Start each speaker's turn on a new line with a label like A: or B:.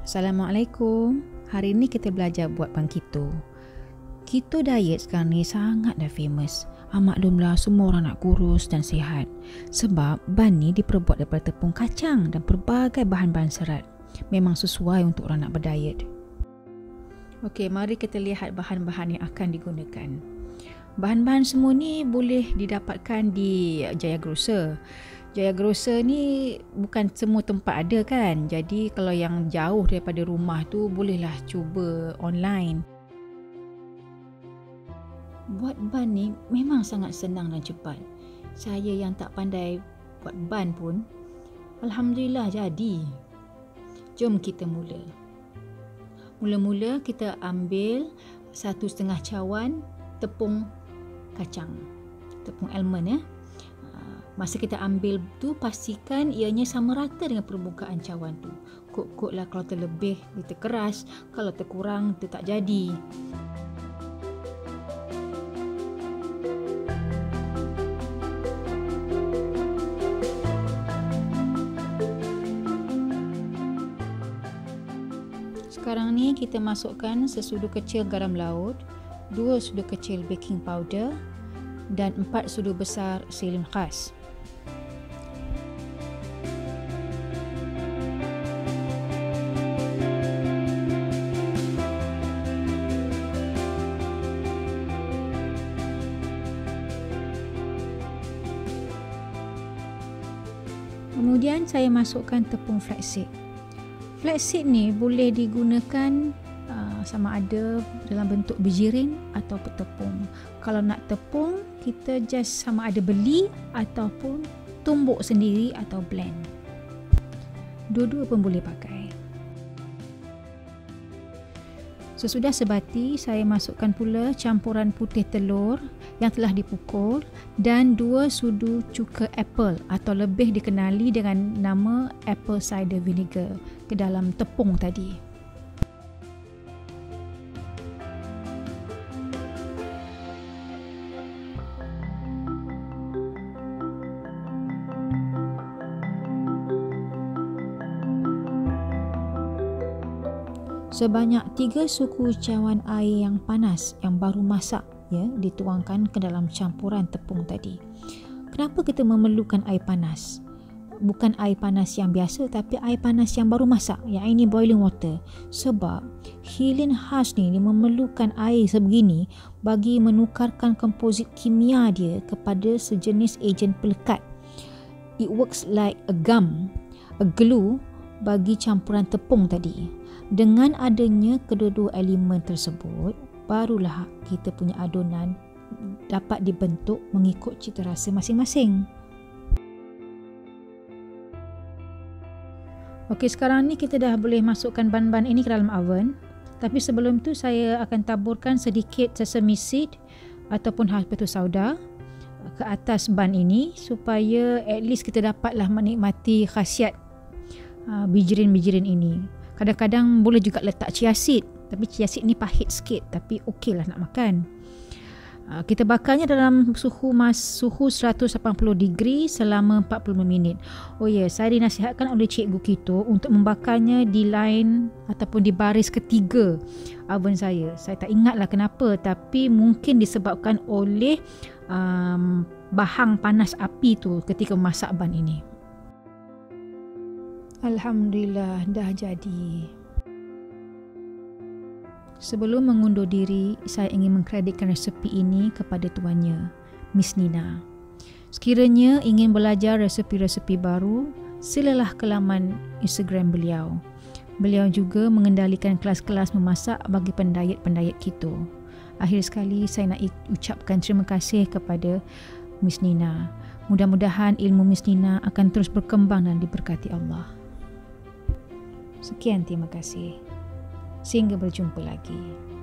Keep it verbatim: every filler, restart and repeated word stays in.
A: Assalamualaikum. Hari ni kita belajar buat ban keto. Keto diet sekarang ni sangat dah famous. Ah, maklumlah semua orang nak kurus dan sihat. Sebab ban ni diperbuat daripada tepung kacang dan pelbagai bahan-bahan serat. Memang sesuai untuk orang nak berdiet. Okey, mari kita lihat bahan-bahan yang akan digunakan. Bahan-bahan semua ni boleh didapatkan di Jaya Grocer. Jaya Grocer ni bukan semua tempat ada kan. Jadi kalau yang jauh daripada rumah tu bolehlah cuba online. Buat ban ni memang sangat senang dan cepat. Saya yang tak pandai buat ban pun alhamdulillah jadi. Jom kita mula. Mula-mula kita ambil satu setengah cawan tepung kacang, tepung almond ya. Masa kita ambil tu pastikan ianya sama rata dengan permukaan cawan tu. Kok-koklah kalau terlebih dia terkeras, kalau terkurang dia tak jadi. Sekarang ni kita masukkan sesudu kecil garam laut, dua sudu kecil baking powder dan empat sudu besar selim khas. Kemudian saya masukkan tepung flaxseed. Flaxseed ni boleh digunakan uh, sama ada dalam bentuk bijirin atau tepung. Kalau nak tepung, kita just sama ada beli ataupun tumbuk sendiri atau blend. Dua-dua pun boleh pakai. Sesudah sebati, saya masukkan pula campuran putih telur yang telah dipukul dan dua sudu cuka apple atau lebih dikenali dengan nama apple cider vinegar ke dalam tepung tadi. Sebanyak tiga suku cawan air yang panas yang baru masak ya dituangkan ke dalam campuran tepung tadi. Kenapa kita memerlukan air panas? Bukan air panas yang biasa tapi air panas yang baru masak, yang ini boiling water. Sebab hilin khas ni dia memerlukan air sebegini bagi menukarkan komposit kimia dia kepada sejenis ejen pelekat. It works like a gum, a glue bagi campuran tepung tadi. Dengan adanya kedua-dua elemen tersebut, barulah kita punya adunan dapat dibentuk mengikut cita rasa masing-masing. Okey, sekarang ni kita dah boleh masukkan ban-ban ini ke dalam oven. Tapi sebelum tu saya akan taburkan sedikit sesame seed ataupun habatus sauda ke atas ban ini supaya at least kita dapatlah menikmati khasiat uh, bijirin-bijirin ini. Kadang-kadang boleh juga letak chia seed, tapi chia seed ni pahit sikit tapi okey lah nak makan. Uh, kita bakarnya dalam suhu mas suhu seratus lapan puluh degree selama empat puluh lima minit. Oh ya, yeah, saya dinasihatkan oleh Cikgu Keto untuk membakarnya di line ataupun di baris ketiga oven saya. Saya tak ingatlah kenapa, tapi mungkin disebabkan oleh um, bahang panas api tu ketika memasak ban ini. Alhamdulillah dah jadi. Sebelum mengundur diri, saya ingin mengkreditkan resepi ini kepada tuannya, Miss Nina. Sekiranya ingin belajar resepi-resepi baru, silalah ke laman Instagram beliau. Beliau juga mengendalikan kelas-kelas memasak bagi pendiet-pendiet keto. Akhir sekali, saya nak ucapkan terima kasih kepada Miss Nina. Mudah-mudahan ilmu Miss Nina akan terus berkembang dan diberkati Allah. Sekian, terima kasih. Sehingga berjumpa lagi.